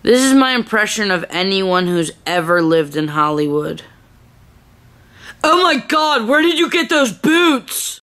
This is my impression of anyone who's ever lived in Hollywood. Oh my God, where did you get those boots?